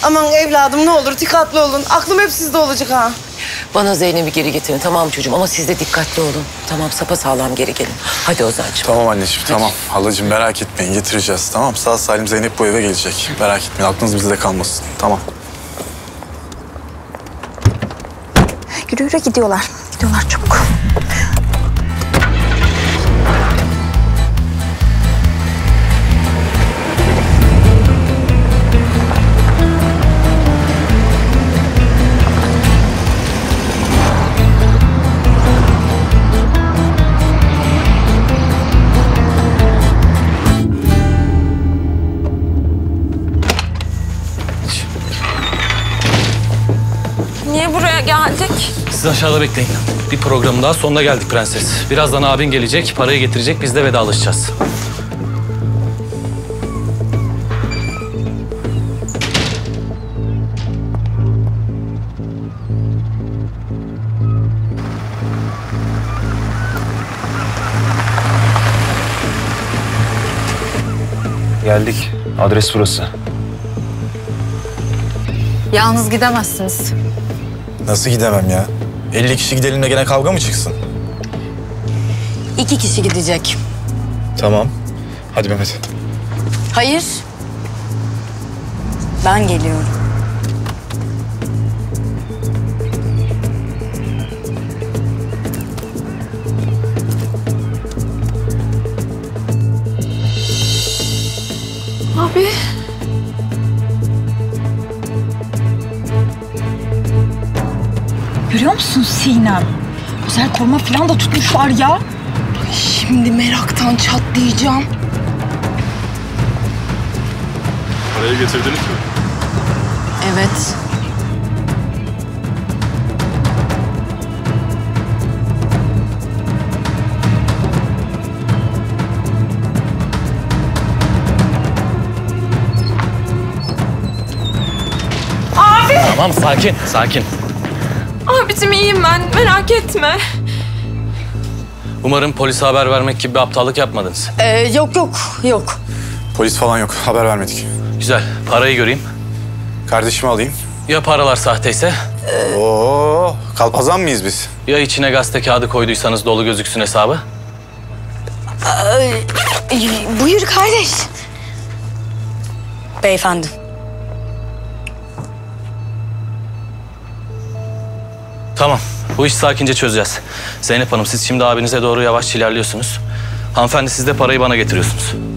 Aman evladım ne olur dikkatli olun. Aklım hep sizde olacak ha. Bana Zeynep'i geri getirin tamam çocuğum ama siz de dikkatli olun. Tamam sapasağlam geri gelin. Hadi Ozan'cığım. Tamam anneciğim tamam. Halacığım merak etmeyin getireceğiz tamam. Sağ salim Zeynep bu eve gelecek. Merak etmeyin aklınız bizde kalmasın. Tamam. Yürü yürü gidiyorlar. Gidiyorlar çabuk. Niye buraya geldik? Siz aşağıda bekleyin. Bir programın daha sonuna geldik prenses. Birazdan abin gelecek, parayı getirecek, biz de vedalaşacağız. Geldik. Adres burası. Yalnız gidemezsiniz. Nasıl gidemem ya? 50 kişi gidelim de gene kavga mı çıksın? 2 kişi gidecek. Tamam. Hadi Mehmet. Hayır. Ben geliyorum. Abi. Görüyor musun Sinem? Özel koruma falan da tutmuşlar ya. Şimdi meraktan çatlayacağım. Parayı getirdiniz mi? Evet. Tamam sakin, sakin. Abicim iyiyim ben, merak etme. Umarım polise haber vermek gibi bir aptallık yapmadınız. Yok. Polis falan yok. Haber vermedik. Güzel, parayı göreyim. Kardeşimi alayım. Ya paralar sahteyse? Oo, kalpazan mıyız biz? Ya içine gazete kağıdı koyduysanız dolu gözüksün hesabı? Buyur kardeş. Beyefendi. Tamam, bu işi sakince çözeceğiz. Zeynep Hanım, siz şimdi abinize doğru yavaşça ilerliyorsunuz. Hanımefendi, siz de parayı bana getiriyorsunuz.